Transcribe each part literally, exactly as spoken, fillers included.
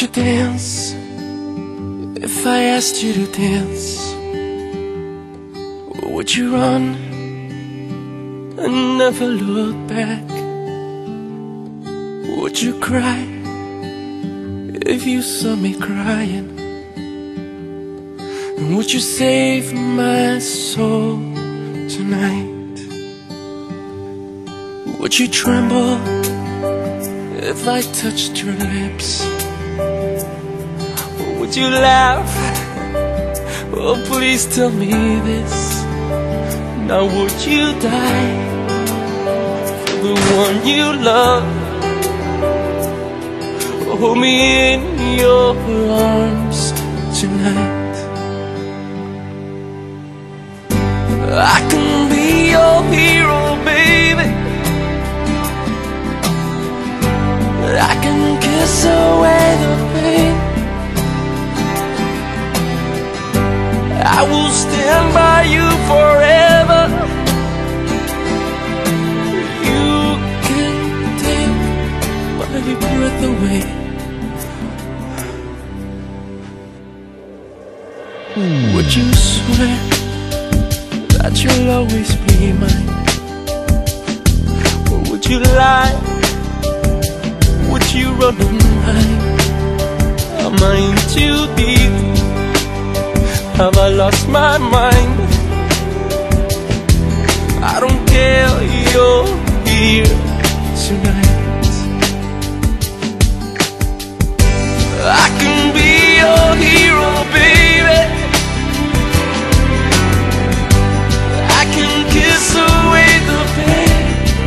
you dance if I asked you to dance? Or would you run and never look back? Would you cry if you saw me crying? And would you save my soul tonight? Would you tremble if I touched your lips? Or would you laugh? Oh, please tell me this. Now would you die for the one you love? Hold me in your arms tonight. I can be your hero, baby. I can kiss away the pain. I will stand by you forever. You can take my breath away. Would you swear that you'll always be mine? Or would you lie? Would you run and hide? Am I in too deep? Have I lost my mind? I don't care, you're here tonight. I can be your hero, baby. I can kiss away the pain.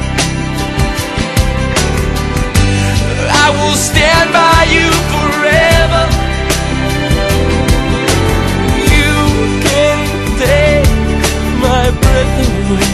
I will stand by you forever. You can take my breath away.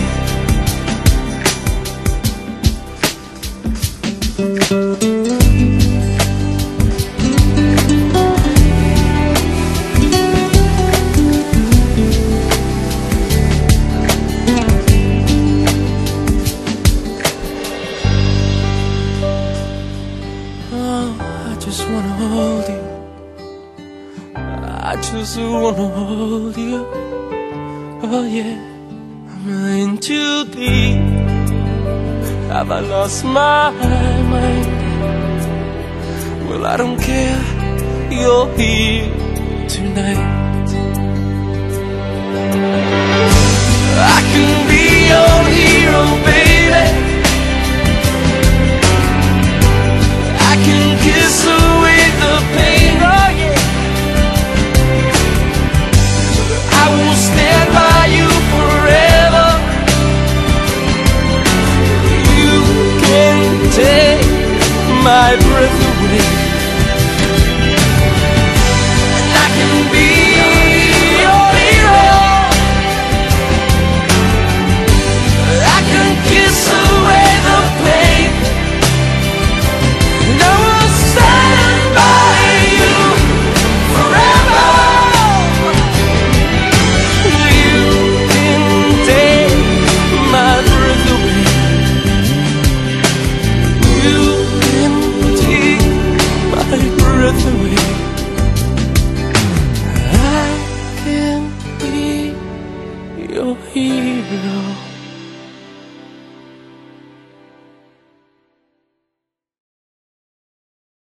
I just wanna hold you. I just wanna hold you. Oh yeah. Am I in too deep? Have I lost my mind? Well, I don't care. You're here tonight. I can be your hero, baby. I can kiss away the pain, oh yeah. I will stand by you forever. You can take my breath away. And I can be your hero. I can kiss away the pain. I can be your hero.